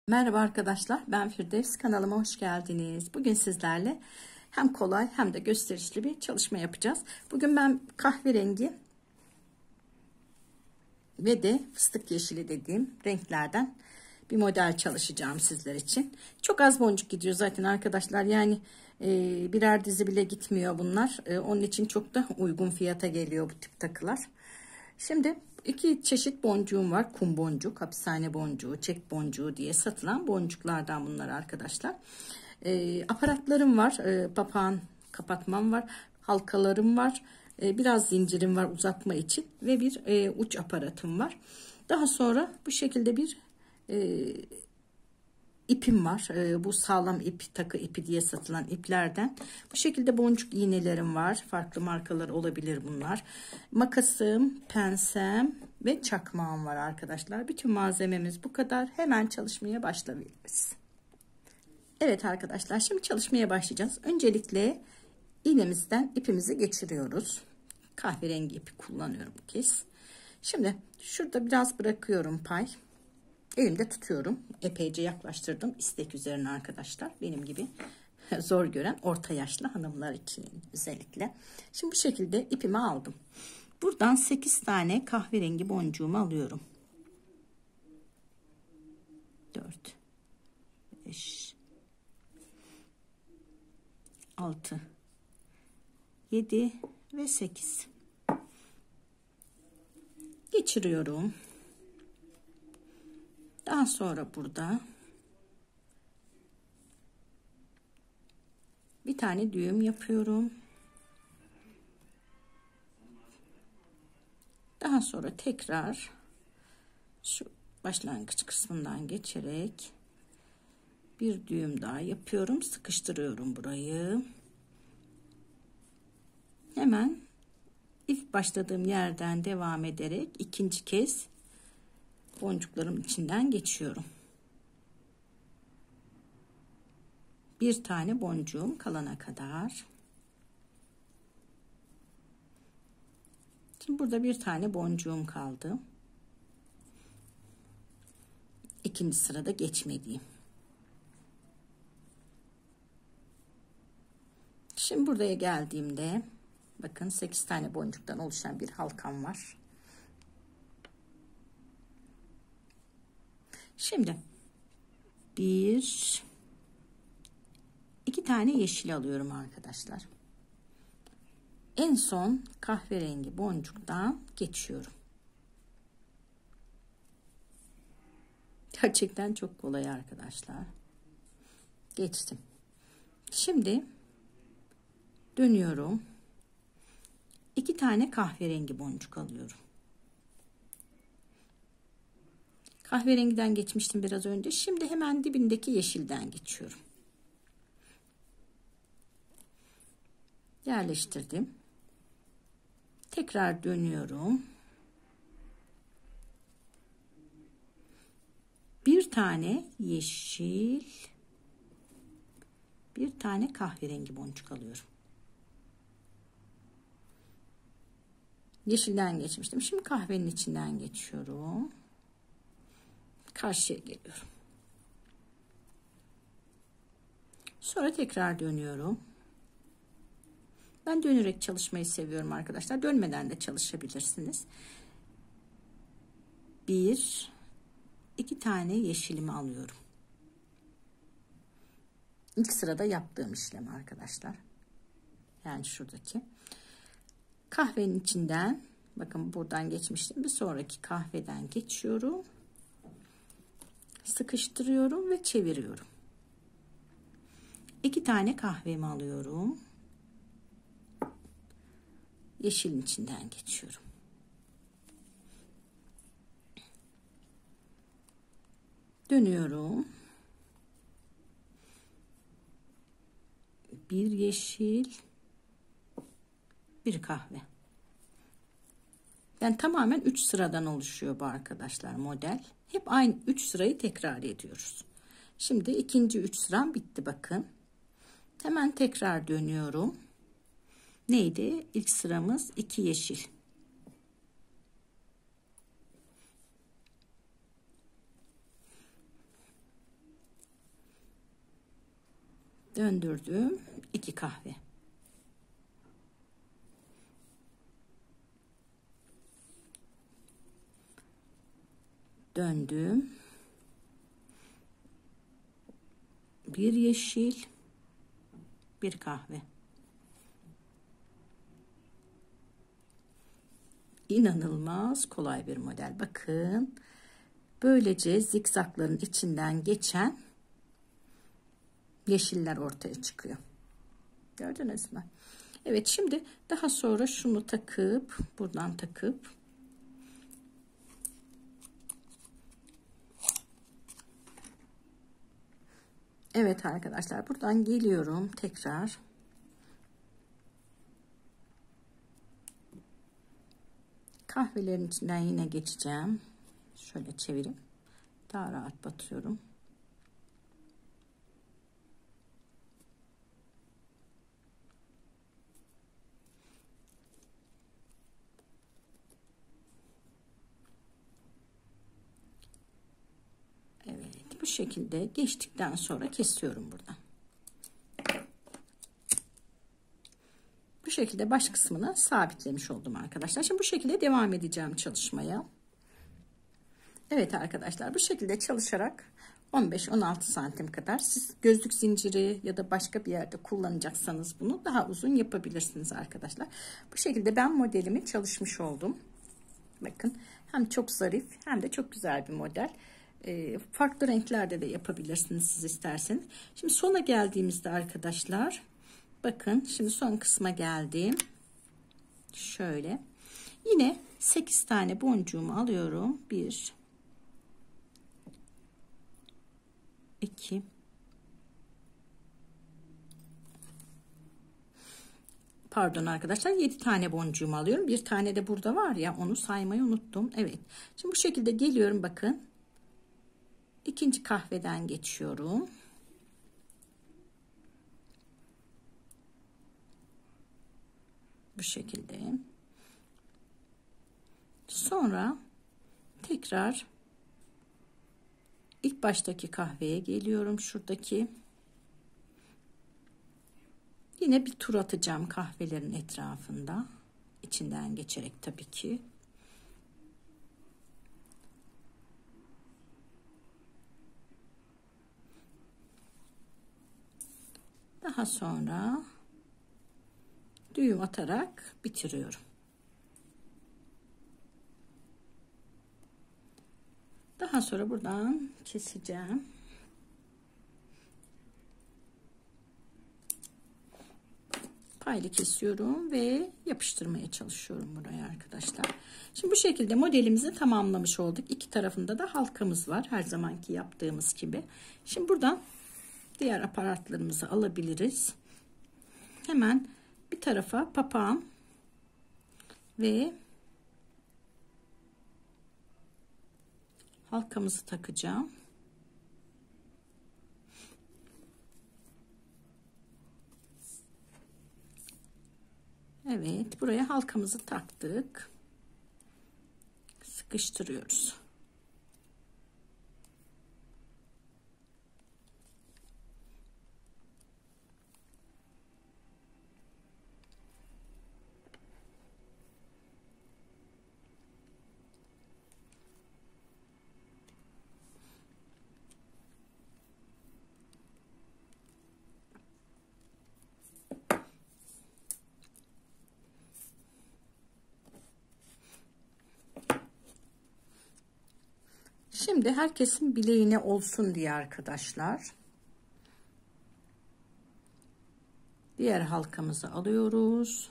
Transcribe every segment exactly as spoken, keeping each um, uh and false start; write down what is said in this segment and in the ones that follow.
Merhaba arkadaşlar, ben Firdevs, kanalıma hoş geldiniz. Bugün sizlerle hem kolay hem de gösterişli bir çalışma yapacağız. Bugün ben kahverengi ve de fıstık yeşili dediğim renklerden bir model çalışacağım sizler için. Çok az boncuk gidiyor zaten arkadaşlar, yani e, birer dizi bile gitmiyor bunlar. E, onun için çok da uygun fiyata geliyor bu tip takılar. Şimdi iki çeşit boncuğum var. Kum boncuk, hapishane boncuğu, çek boncuğu diye satılan boncuklardan bunlar arkadaşlar. E, aparatlarım var. E, papağan kapatmam var. Halkalarım var. E, biraz zincirim var uzatma için ve bir e, uç aparatım var. Daha sonra bu şekilde bir e, ipim var. E, bu sağlam ip, takı ipi diye satılan iplerden. Bu şekilde boncuk iğnelerim var. Farklı markalar olabilir bunlar. Makasım, pensem ve çakmağım var arkadaşlar. Bütün malzememiz bu kadar. Hemen çalışmaya başlayabiliriz. Evet arkadaşlar, şimdi çalışmaya başlayacağız. Öncelikle iğnemizden ipimizi geçiriyoruz. Kahverengi ipi kullanıyorum bu kez. Şimdi şurada biraz bırakıyorum pay. Elimde tutuyorum. Epeyce yaklaştırdım istek üzerine arkadaşlar. Benim gibi zor gören orta yaşlı hanımlar için özellikle. Şimdi bu şekilde ipimi aldım. Buradan sekiz tane kahverengi boncuğumu alıyorum. dört, beş, altı, yedi ve sekiz. Geçiriyorum. Daha sonra burada bir tane düğüm yapıyorum. Daha sonra tekrar şu başlangıç kısmından geçerek bir düğüm daha yapıyorum. Sıkıştırıyorum burayı. Hemen ilk başladığım yerden devam ederek ikinci kez boncuklarım içinden geçiyorum. Bir tane boncuğum kalana kadar. Şimdi burada bir tane boncuğum kaldı. İkinci sırada geçmediğim. Şimdi buraya geldiğimde bakın sekiz tane boncuktan oluşan bir halkam var. Şimdi bir iki tane yeşil alıyorum arkadaşlar. En son kahverengi boncuktan geçiyorum. Gerçekten çok kolay arkadaşlar. Geçtim. Şimdi dönüyorum. İki tane kahverengi boncuk alıyorum. Kahverengiden geçmiştim biraz önce. Şimdi hemen dibindeki yeşilden geçiyorum. Yerleştirdim. Tekrar dönüyorum. Bir tane yeşil, bir tane kahverengi boncuk alıyorum. Yeşilden geçmiştim. Şimdi kahvenin içinden geçiyorum. Karşıya geliyorum. Sonra tekrar dönüyorum. Ben dönerek çalışmayı seviyorum arkadaşlar. Dönmeden de çalışabilirsiniz. Bir, iki tane yeşilimi alıyorum. İlk sırada yaptığım işlem arkadaşlar. Yani şuradaki. Kahvenin içinden, bakın buradan geçmiştim. Bir sonraki kahveden geçiyorum. Sıkıştırıyorum ve çeviriyorum. İki tane kahvemi alıyorum. Yeşilin içinden geçiyorum. Dönüyorum. Bir yeşil, bir kahve. Yani tamamen üç sıradan oluşuyor bu arkadaşlar model. Hep aynı üç sırayı tekrar ediyoruz. Şimdi ikinci üç sıram bitti bakın. Hemen tekrar dönüyorum. Neydi? İlk sıramız iki yeşil. Döndürdüm. iki kahve. Döndüm. Bir yeşil. Bir kahve. İnanılmaz kolay bir model. Bakın. Böylece zikzakların içinden geçen yeşiller ortaya çıkıyor. Gördünüz mü? Evet, şimdi daha sonra şunu takıp buradan takıp evet arkadaşlar, buradan geliyorum tekrar. Kahvelerin içinden yine geçeceğim. Şöyle çevireyim. Daha rahat batıyorum. Evet, bu şekilde geçtikten sonra kesiyorum buradan. Bu şekilde baş kısmını sabitlemiş oldum arkadaşlar. Şimdi bu şekilde devam edeceğim çalışmaya. Evet arkadaşlar, bu şekilde çalışarak on beş on altı santim kadar, siz gözlük zinciri ya da başka bir yerde kullanacaksanız bunu daha uzun yapabilirsiniz arkadaşlar. Bu şekilde ben modelimi çalışmış oldum. Bakın, hem çok zarif hem de çok güzel bir model. E, farklı renklerde de yapabilirsiniz siz isterseniz. Şimdi sona geldiğimizde arkadaşlar, bakın şimdi son kısma geldim. Şöyle yine sekiz tane boncuğumu alıyorum. bir iki pardon arkadaşlar, yedi tane boncuğumu alıyorum. Bir tane de burada var ya, onu saymayı unuttum. Evet, şimdi bu şekilde geliyorum. Bakın, ikinci kahveden geçiyorum. Bu şekilde. Sonra tekrar ilk baştaki kahveye geliyorum. Şuradaki. Yine bir tur atacağım kahvelerin etrafında. İçinden geçerek tabii ki. Daha sonra düğüm atarak bitiriyorum. Daha sonra buradan keseceğim. Paylı kesiyorum ve yapıştırmaya çalışıyorum buraya arkadaşlar. Şimdi bu şekilde modelimizi tamamlamış olduk. İki tarafında da halkamız var, her zamanki yaptığımız gibi. Şimdi buradan diğer aparatlarımızı alabiliriz. Hemen bir tarafa papağan ve halkamızı takacağım. Evet, buraya halkamızı taktık. Sıkıştırıyoruz. Şimdi herkesin bileğine olsun diye arkadaşlar, diğer halkamızı alıyoruz,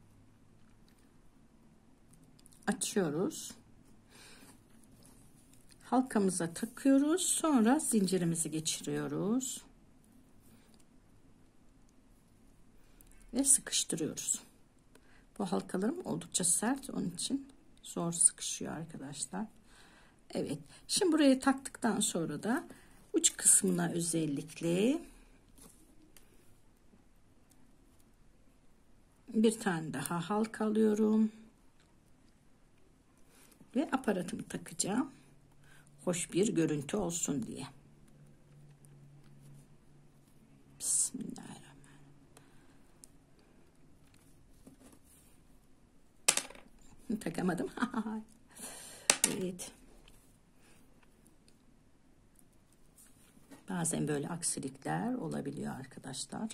açıyoruz, halkamıza takıyoruz, sonra zincirimizi geçiriyoruz ve sıkıştırıyoruz. Bu halkalarım oldukça sert, onun için zor sıkışıyor arkadaşlar. Evet, şimdi buraya taktıktan sonra da uç kısmına özellikle bir tane daha halka alıyorum ve aparatımı takacağım, hoş bir görüntü olsun diye. Bismillah. takamadım. Evet. Bazen böyle aksilikler olabiliyor arkadaşlar.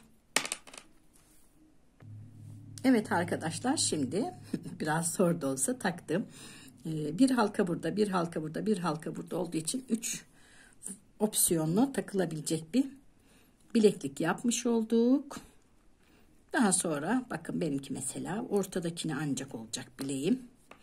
Evet arkadaşlar, şimdi biraz zor da olsa taktım. Ee, bir halka burada, bir halka burada, bir halka burada olduğu için üç opsiyonlu takılabilecek bir bileklik yapmış olduk. Daha sonra bakın benimki mesela ortadakine ancak olacak bileğim.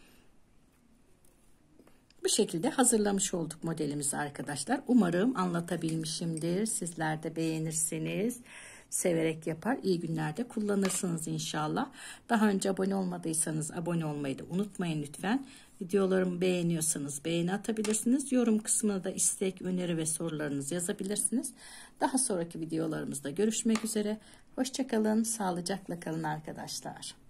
Bu şekilde hazırlamış olduk modelimizi arkadaşlar. Umarım anlatabilmişimdir. Sizler de beğenirsiniz. Severek yapar, iyi günlerde kullanırsınız inşallah. Daha önce abone olmadıysanız abone olmayı da unutmayın lütfen. Videolarımı beğeniyorsanız beğeni atabilirsiniz. Yorum kısmına da istek, öneri ve sorularınızı yazabilirsiniz. Daha sonraki videolarımızda görüşmek üzere. Hoşça kalın, sağlıcakla kalın arkadaşlar.